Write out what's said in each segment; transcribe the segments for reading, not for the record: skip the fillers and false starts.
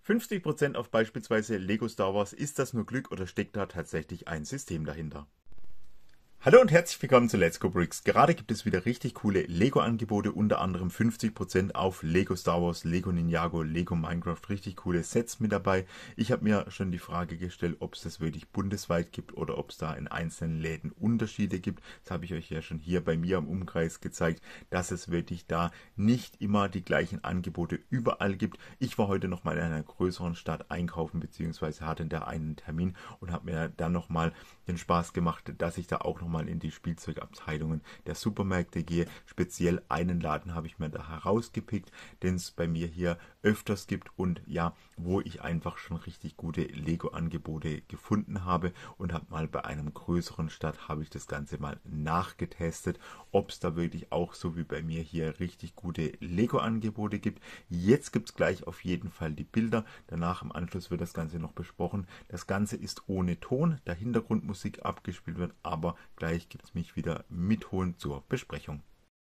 50% auf beispielsweise Lego Star Wars, ist das nur Glück oder steckt da tatsächlich ein System dahinter? Hallo und herzlich willkommen zu Let's Go Bricks. Gerade gibt es wieder richtig coole Lego-Angebote, unter anderem 50% auf Lego Star Wars, Lego Ninjago, Lego Minecraft, richtig coole Sets mit dabei. Ich habe mir schon die Frage gestellt, ob es das wirklich bundesweit gibt oder ob es da in einzelnen Läden Unterschiede gibt. Das habe ich euch ja schon hier bei mir im Umkreis gezeigt, dass es wirklich da nicht immer die gleichen Angebote überall gibt. Ich war heute nochmal in einer größeren Stadt einkaufen, beziehungsweise hatte da einen Termin und habe mir dann nochmal den Spaß gemacht, dass ich da auch nochmal in die Spielzeugabteilungen der Supermärkte gehe. Speziell einen Laden habe ich mir da herausgepickt, den es bei mir hier öfters gibt und ja, wo ich einfach schon richtig gute Lego-Angebote gefunden habe und habe mal bei einem größeren Stadt habe ich das Ganze mal nachgetestet, ob es da wirklich auch so wie bei mir hier richtig gute Lego-Angebote gibt. Jetzt gibt es gleich auf jeden Fall die Bilder, danach im Anschluss wird das Ganze noch besprochen. Das Ganze ist ohne Ton, da Hintergrundmusik abgespielt wird, aber gleich gibt es mich wieder mit Ton zur Besprechung.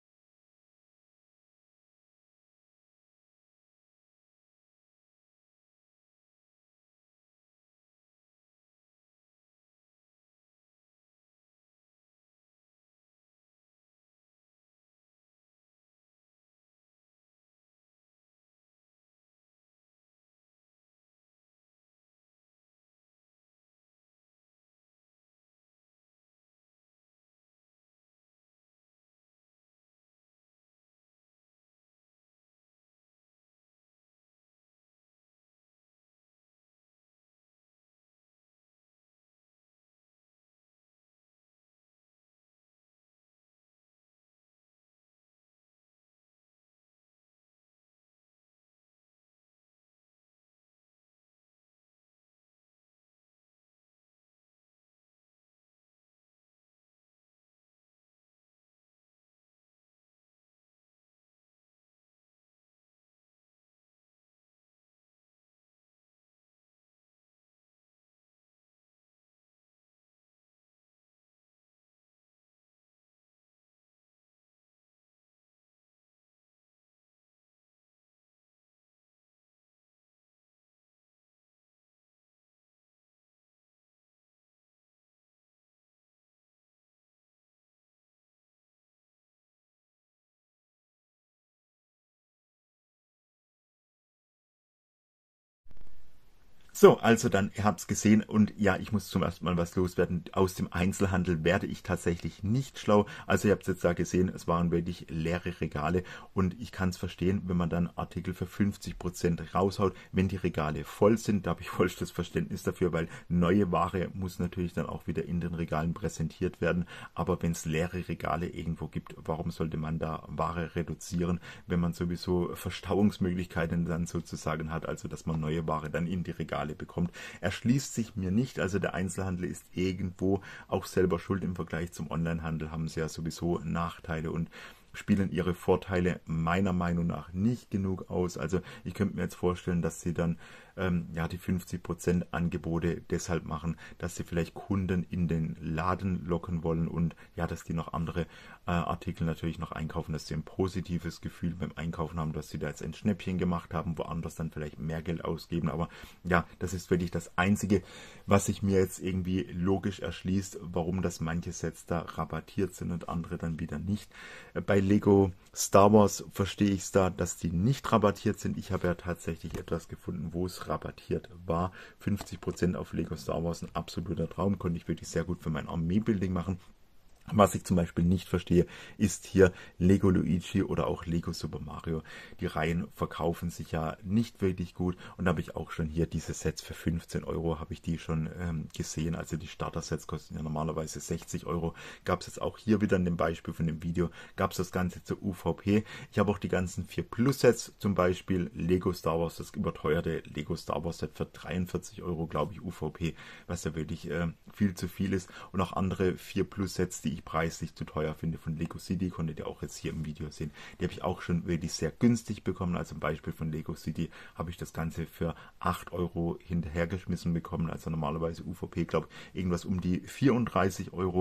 So, also dann, ihr habt es gesehen und ja, ich muss zum ersten Mal was loswerden. Aus dem Einzelhandel werde ich tatsächlich nicht schlau. Also ihr habt es jetzt da gesehen, es waren wirklich leere Regale und ich kann es verstehen, wenn man dann Artikel für 50% raushaut, wenn die Regale voll sind. Da habe ich vollstes Verständnis dafür, weil neue Ware muss natürlich dann auch wieder in den Regalen präsentiert werden. Aber wenn es leere Regale irgendwo gibt, warum sollte man da Ware reduzieren, wenn man sowieso Verstauungsmöglichkeiten dann sozusagen hat, also dass man neue Ware dann in die Regale bekommt, erschließt sich mir nicht. Also der Einzelhandel ist irgendwo auch selber schuld im Vergleich zum Onlinehandel, haben sie ja sowieso Nachteile und spielen ihre Vorteile meiner Meinung nach nicht genug aus. Also ich könnte mir jetzt vorstellen, dass sie dann ja die 50% Angebote deshalb machen, dass sie vielleicht Kunden in den Laden locken wollen und ja, dass die noch andere Artikel natürlich noch einkaufen, dass sie ein positives Gefühl beim Einkaufen haben, dass sie da jetzt ein Schnäppchen gemacht haben, woanders dann vielleicht mehr Geld ausgeben. Aber ja, das ist wirklich das Einzige, was sich mir jetzt irgendwie logisch erschließt, warum das manche Sets da rabattiert sind und andere dann wieder nicht. Bei Lego Star Wars verstehe ich es da, dass die nicht rabattiert sind. Ich habe ja tatsächlich etwas gefunden, wo es rabattiert war. 50% auf Lego Star Wars, ein absoluter Traum, konnte ich wirklich sehr gut für mein Armee-Building machen. Was ich zum Beispiel nicht verstehe, ist hier Lego Luigi oder auch Lego Super Mario. Die Reihen verkaufen sich ja nicht wirklich gut und da habe ich auch schon hier diese Sets für 15 Euro habe ich die schon gesehen. Also die Starter-Sets kosten ja normalerweise 60 Euro. Gab es jetzt auch hier wieder in dem Beispiel von dem Video, gab es das Ganze zur UVP. Ich habe auch die ganzen 4 Plus Sets, zum Beispiel Lego Star Wars, das überteuerte Lego Star Wars Set für 43 Euro, glaube ich, UVP, was ja wirklich viel zu viel ist. Und auch andere 4 Plus Sets, die ich preislich zu teuer finde von Lego City, konntet ihr auch jetzt hier im Video sehen. Die habe ich auch schon wirklich sehr günstig bekommen. Also ein Beispiel von Lego City habe ich das Ganze für 8 Euro hinterhergeschmissen bekommen. Also normalerweise UVP, glaube ich, irgendwas um die 34 Euro.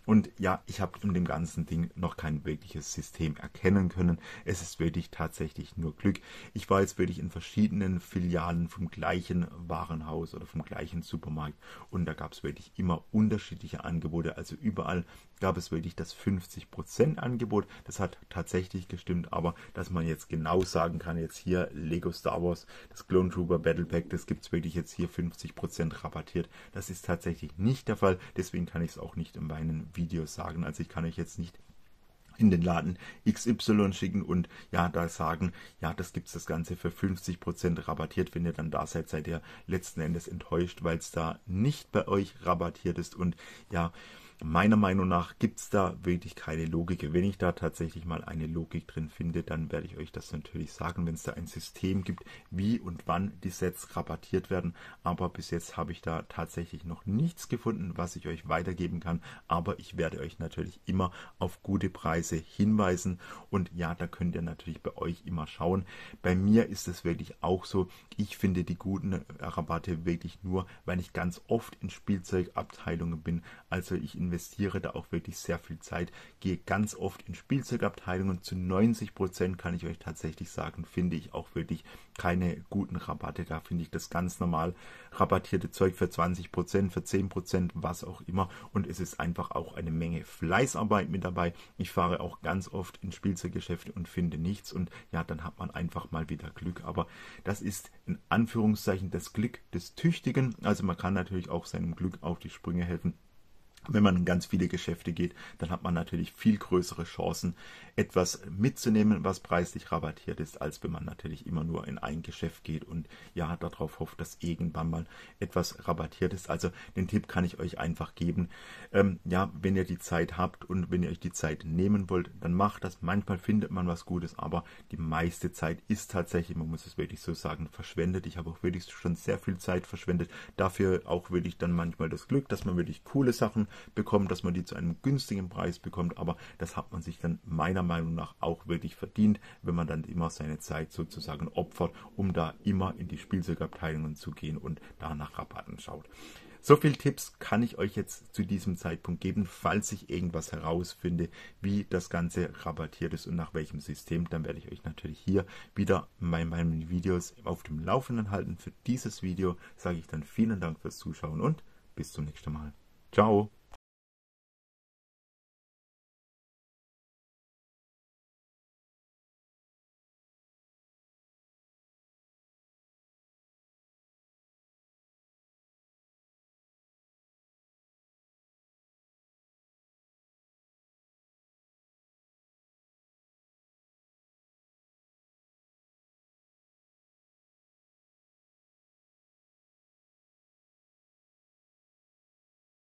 Und ja, ich habe in dem ganzen Ding noch kein wirkliches System erkennen können. Es ist wirklich tatsächlich nur Glück. Ich war jetzt wirklich in verschiedenen Filialen vom gleichen Warenhaus oder vom gleichen Supermarkt und da gab es wirklich immer unterschiedliche Angebote. Also überall gab es wirklich das 50% Angebot. Das hat tatsächlich gestimmt, aber dass man jetzt genau sagen kann, jetzt hier Lego Star Wars, das Clone Trooper Battle Pack, das gibt es wirklich jetzt hier 50% rabattiert. Das ist tatsächlich nicht der Fall. Deswegen kann ich es auch nicht in meinen Videos sagen. Also ich kann euch jetzt nicht in den Laden XY schicken und ja, da sagen, ja, das gibt's das Ganze für 50% rabattiert. Wenn ihr dann da seid, seid ihr letzten Endes enttäuscht, weil es da nicht bei euch rabattiert ist und ja, meiner Meinung nach gibt es da wirklich keine Logik. Wenn ich da tatsächlich mal eine Logik drin finde, dann werde ich euch das natürlich sagen, wenn es da ein System gibt, wie und wann die Sets rabattiert werden. Aber bis jetzt habe ich da tatsächlich noch nichts gefunden, was ich euch weitergeben kann. Aber ich werde euch natürlich immer auf gute Preise hinweisen. Und ja, da könnt ihr natürlich bei euch immer schauen. Bei mir ist es wirklich auch so, ich finde die guten Rabatte wirklich nur, weil ich ganz oft in Spielzeugabteilungen bin. Also ich investiere da auch wirklich sehr viel Zeit, gehe ganz oft in Spielzeugabteilungen. Zu 90% kann ich euch tatsächlich sagen, finde ich auch wirklich keine guten Rabatte. Da finde ich das ganz normal rabattierte Zeug für 20%, für 10%, was auch immer. Und es ist einfach auch eine Menge Fleißarbeit mit dabei. Ich fahre auch ganz oft in Spielzeuggeschäfte und finde nichts. Und ja, dann hat man einfach mal wieder Glück. Aber das ist in Anführungszeichen das Glück des Tüchtigen. Also man kann natürlich auch seinem Glück auf die Sprünge helfen. Wenn man in ganz viele Geschäfte geht, dann hat man natürlich viel größere Chancen, etwas mitzunehmen, was preislich rabattiert ist, als wenn man natürlich immer nur in ein Geschäft geht und ja, darauf hofft, dass irgendwann mal etwas rabattiert ist. Also den Tipp kann ich euch einfach geben. Ja, wenn ihr die Zeit habt und wenn ihr euch die Zeit nehmen wollt, dann macht das. Manchmal findet man was Gutes, aber die meiste Zeit ist tatsächlich, man muss es wirklich so sagen, verschwendet. Ich habe auch wirklich schon sehr viel Zeit verschwendet. Dafür auch wirklich dann manchmal das Glück, dass man wirklich coole Sachen bekommt, dass man die zu einem günstigen Preis bekommt, aber das hat man sich dann meiner Meinung nach auch wirklich verdient, wenn man dann immer seine Zeit sozusagen opfert, um da immer in die Spielzeugabteilungen zu gehen und da nach Rabatten schaut. So viele Tipps kann ich euch jetzt zu diesem Zeitpunkt geben. Falls ich irgendwas herausfinde, wie das Ganze rabattiert ist und nach welchem System, dann werde ich euch natürlich hier wieder bei meinen Videos auf dem Laufenden halten. Für dieses Video sage ich dann vielen Dank fürs Zuschauen und bis zum nächsten Mal. Ciao!